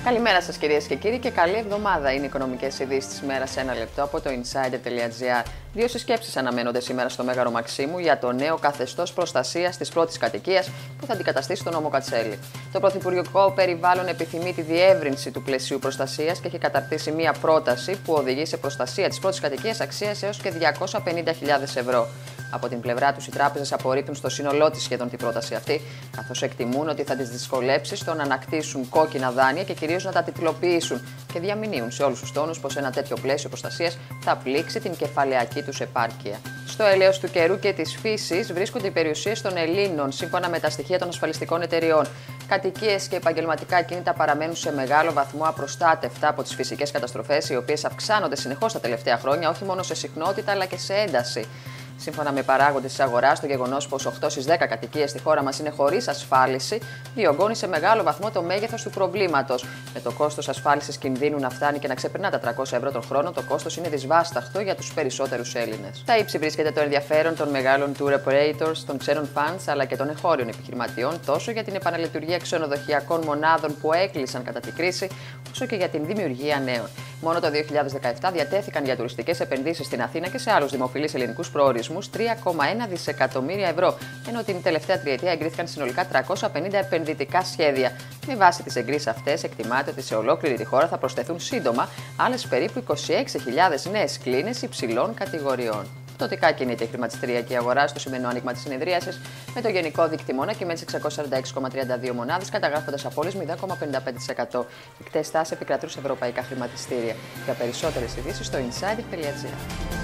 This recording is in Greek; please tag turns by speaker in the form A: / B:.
A: Καλημέρα σας κυρίες και κύριοι και καλή εβδομάδα. Είναι οι οικονομικές ειδήσεις της ημέρας σε ένα λεπτό από το insider.gr. Δύο συσκέψεις αναμένονται σήμερα στο Μέγαρο Μαξίμου για το νέο καθεστώς προστασίας της πρώτης κατοικίας που θα αντικαταστήσει τον νόμο Κατσέλη. Το Πρωθυπουργικό Περιβάλλον επιθυμεί τη διεύρυνση του πλαισίου προστασίας και έχει καταρτήσει μία πρόταση που οδηγεί σε προστασία της πρώτης κατοικίας αξίας έως και 250.000 ευρώ. Από την πλευρά τους, οι τράπεζες απορρίπτουν στο σύνολό της σχεδόν την πρόταση αυτή, καθώς εκτιμούν ότι θα τις δυσκολέψει στο να ανακτήσουν κόκκινα δάνεια και κυρίως να τα τιτλοποιήσουν και διαμηνύουν σε όλους τους τόνους πως ένα τέτοιο πλαίσιο προστασίας θα πλήξει την κεφαλαιακή τους επάρκεια. Στο έλεος του καιρού και της φύσης βρίσκονται οι περιουσίες των Ελλήνων, σύμφωνα με τα στοιχεία των ασφαλιστικών εταιριών. Κατοικίες και επαγγελματικά κίνητα παραμένουν σε μεγάλο βαθμό απροστάτευτα από τις φυσικές καταστροφές, οι οποίες αυξάνονται συνεχώς τα τελευταία χρόνια, όχι μόνο σε συχνότητα αλλά και σε ένταση. Σύμφωνα με παράγοντες της αγοράς, το γεγονός πως 8 στις 10 κατοικίες στη χώρα μας είναι χωρίς ασφάλιση διωγγώνει σε μεγάλο βαθμό το μέγεθος του προβλήματος. Με το κόστος ασφάλισης κινδύνου να φτάνει και να ξεπερνά τα 300 ευρώ τον χρόνο, το κόστος είναι δυσβάσταχτο για τους περισσότερους Έλληνες. Στα ύψη βρίσκεται το ενδιαφέρον των μεγάλων tour operators, των ξένων funds αλλά και των εγχώριων επιχειρηματιών, τόσο για την επαναλειτουργία ξενοδοχειακών μονάδων που έκλεισαν κατά την κρίση, όσο και για την δημιουργία νέων. Μόνο το 2017 διατέθηκαν για τουριστικές επενδύσεις στην Αθήνα και σε άλλους δημοφιλείς ελληνικούς προορισμούς 3,1 δισεκατομμύρια ευρώ, ενώ την τελευταία τριετία εγκρίθηκαν συνολικά 350 επενδυτικά σχέδια. Με βάση τις εγκρίσεις αυτές, εκτιμάται ότι σε ολόκληρη τη χώρα θα προσθεθούν σύντομα άλλες περίπου 26.000 νέες κλίνες υψηλών κατηγοριών. Πτωτικά κινείται η χρηματιστηριακή αγορά στο σημερινό άνοιγμα της συνεδρίασης, με το γενικό δίκτυ και με 646,32 μονάδες, καταγράφοντας απώλειες 0,55%. Εκτές τάσεις επικρατούν σε ευρωπαϊκά χρηματιστήρια. Για περισσότερες ειδήσεις στο insider.gr.